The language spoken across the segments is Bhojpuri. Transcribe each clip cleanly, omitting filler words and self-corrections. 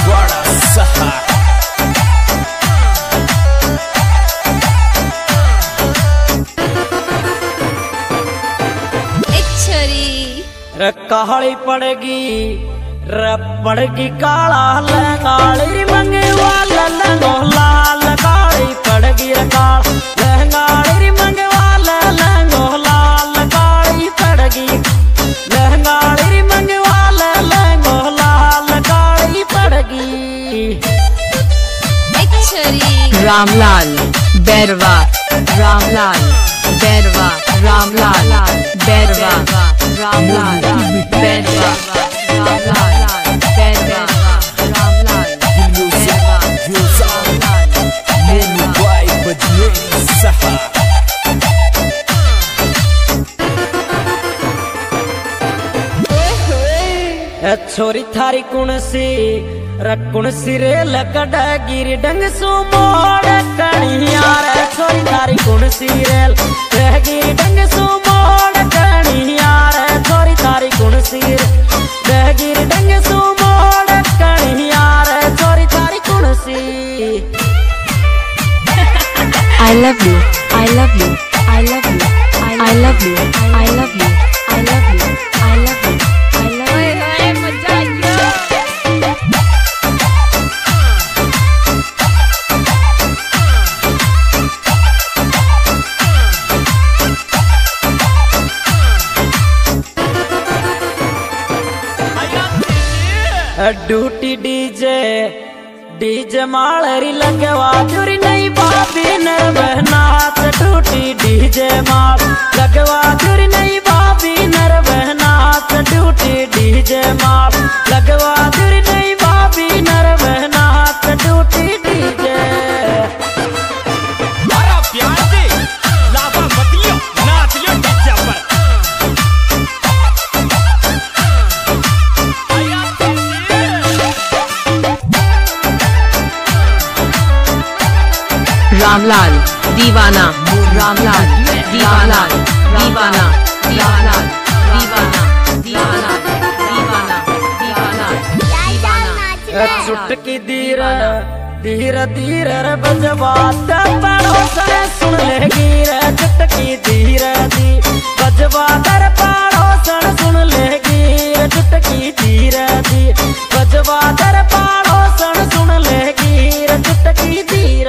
बरवाड़ा शहर। काली पड़गी पड़गी काला लंगाड़ी मंगे वाला लंगो लाल काली पड़गी लंगाड़ी मंगे वाला लंगो लाल काली पड़गी लंगाड़ी मंगे वाला लंगो लाल काली पड़गी। रामलाल बैरवा रामलाल बैरवा रामलाल बैरवा रामलाल बैरवा रामलाल बैरवा रामलाल छोरी थारी कुण सिरे लकड़ गिर डंग सु मोड़ कणिया रे छोरी थारी कुण सिरे गिर डंग सु मोड़ कणिया रे छोरी थारी कुण सिरे गिर डंग सु मोड़ कणिया रे छोरी थारी कुण सी। I love you, I love you, I love you, I love you, I love you, I love you, I love you, I love you। Duty DJ मालरी लगवा जुरी नहीं बाबी नरबहनाथ ड्यूटी डीजे माल लगवा जुरी नहीं बाबी नरबहनाथ ड्यूटी डीजे माल लगवा जुरी नहीं बाबी नरबहनाथ ड्यूटी डीजे। मारा प्यार दे लावा मतियो नाच लियो डीजे पर। रामलाल दीवाना रामलाल दीवाना दीवाना दीवाना दीवाना दीवाना दीवाना दीवाना दीवाना। चुटकी धीर धीर धीर बजवा पड़ोसन सुन लेगी रे चुटकी धीर धी बजवा दर पड़ोसन सुन लेगी रे चुटकी धीर धी बजवा दर पड़ोसन सुन लेगी रे चुटकी धीर।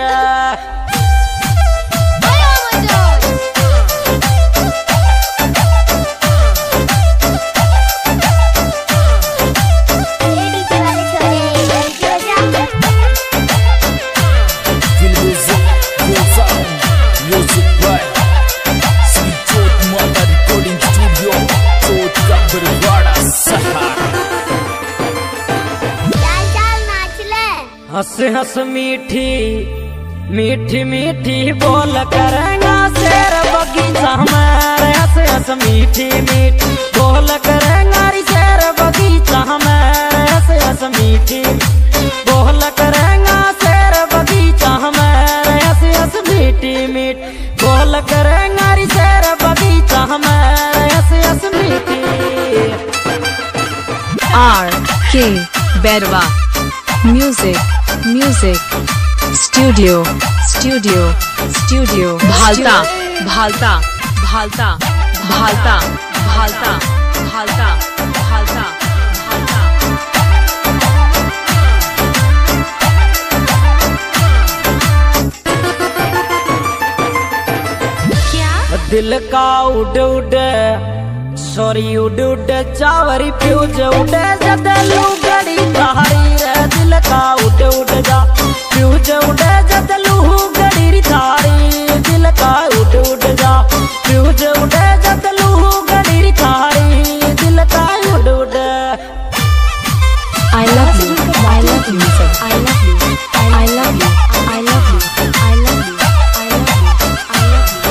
हंस हंस मीठी मीठी मीठी बोल करेंगा शेर बगीचा हमारे हंस हंस मीठी मीठी बोल करेंगा शेर बगीचा हमारे हंस हंस मीठी बोल करेंगा शेर बगीचा हमारे हंस हंस मीठी मीठी बोल करेंगा शेर बगीचा हमारे हंस हंस मीठी। RK बैरवा म्यूजिक स्टूडियो भालता भालता भालता भालता भालता भालता भालता दिल का उड़ उड़ सॉरी उड़ उड़ चावरी फ्यूज उड़े जदलू गड़ी थारी रे दिल का उड़ उड़ जा फ्यूज उड़े जदलू गड़ी थारी दिल का उड़ उड़ जा फ्यूज उड़े जदलू गड़ी थारी दिल का उड़ उड़। I love you, I love you, I love you, I love you, I love you, I love you, I love you, I love you।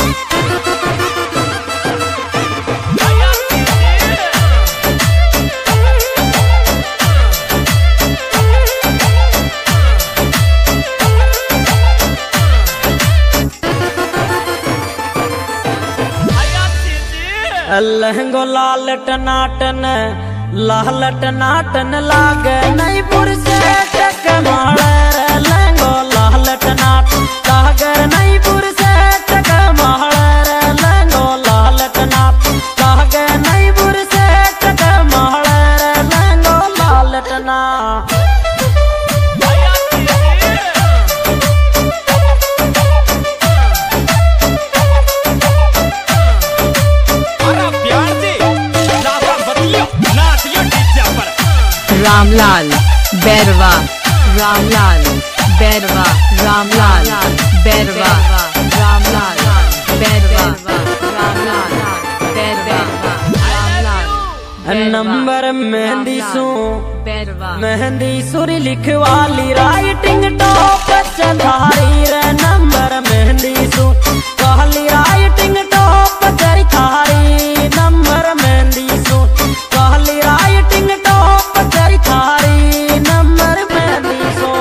लहंगो लाल टनाटन लाल टनाटन लागे नहीं पुरसे रामलाल बैरवा, रामलाल बैरवा, रामलाल बैरवा, रामलाल बैरवा, रामलाल बैरवा, नंबर मेहंदी सू बैरवा, मेहंदी सुरी लिखवाली राइटिंग टॉप चंधारी रे नंबर मेहंदी सू कहली राइटिंग टॉप चरी थारी नंबर मेहंदी सू कहली राइटिंग टॉप चरी थारी नंबर मेहंदी सू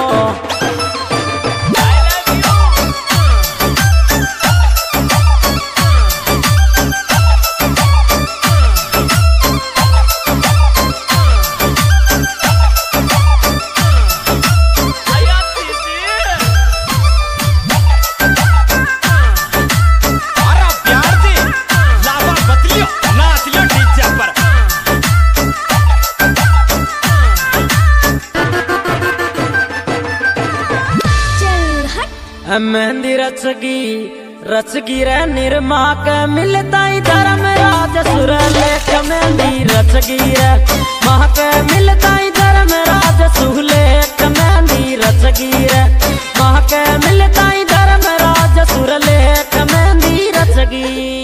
मेहंदी रचगी रे निर्मा के मिलता धर्म राज सुर लेख मेहंदी रचगी रे माँ के मिलता धर्म राज सुलेख मेहंदी रचगी रे माँ के मिलता धर्म राज सुर लेख मेहंदी रचगी।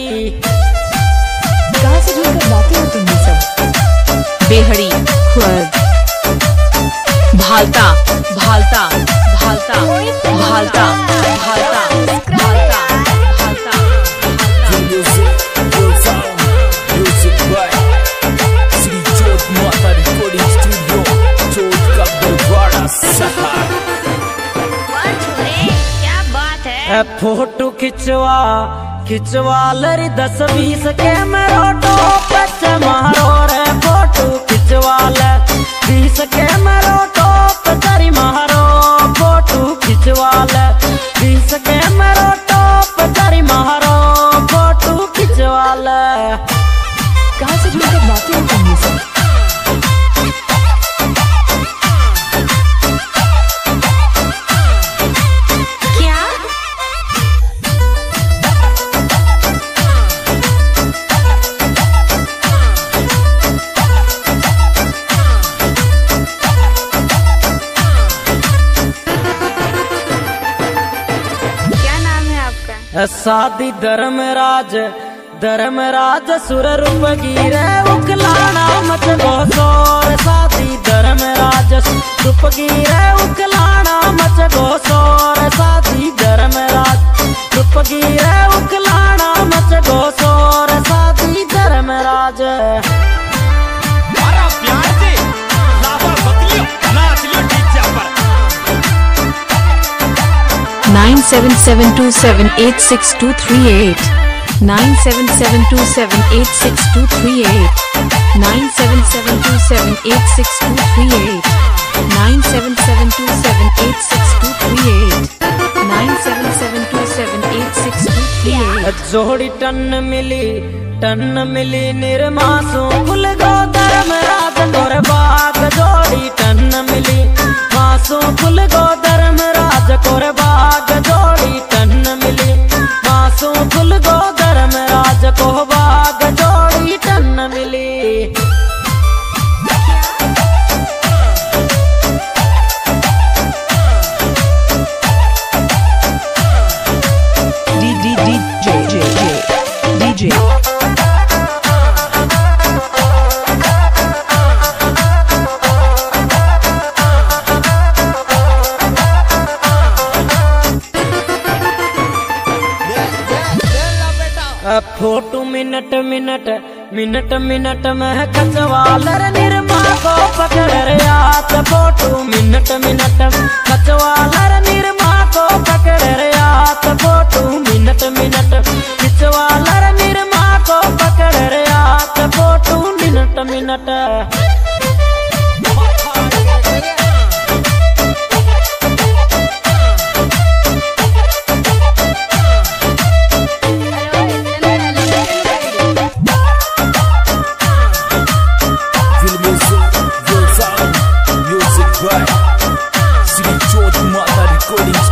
कहाँ से जुड़कर लाते हो तुम ये सब? बेहड़ी खुर्द Bhalta Bhalta Bhalta Bhalta Bhalta Bhalta Bhalta Music by Sri Jot Mata Recording Studio, Jot का बरवाड़ा शहर। क्या बात है? फोटो खिंचवा लरी 10-20 कैमरा टॉप मारो रे फोटो खिंचवा ले 20 कैमरा टॉप तरी मारो फोटो खिंचवा ले 20 कैमरा टॉप तरी मारो फोटो खिंचवा ले। कहाँ से जुड़कर लाते हो तुम ये सब? क्या? क्या नाम है आपका? शादी धर्मराज सुर रूप गिरे उखलाना मच गोसोर शादी धर्मराज रूप गिरे उखलाना मच गोसोर शादी धर्मराज रूप गिरे उखलाना मच गोसोर शादी धर्मराज। अरे प्यार से लावा बदलियो नाच लियो डीजे पर 9772786238 9772786238 9772786238 9772786238 9772786238 जोड़ी टन मिली निर्मासो खुल गो धर्मराज तोर बाग जोड़ी टन मिली मासो खुल गो धर्मराज तोर बाग जोड़ी टन मिली मासो खुल गो धर्मराज को बाग जोड़ी टन मिली। DJ फोटो मिनट में कचवालर निर्मा को पकड़ रे हाथ फोटो मिनट कचवालर निर्मा को पकड़ रे हाथ फोटो मिनट कचवालर निर्मा को पकड़ रे हाथ photo minute. Music by Sri Jot Mata Recording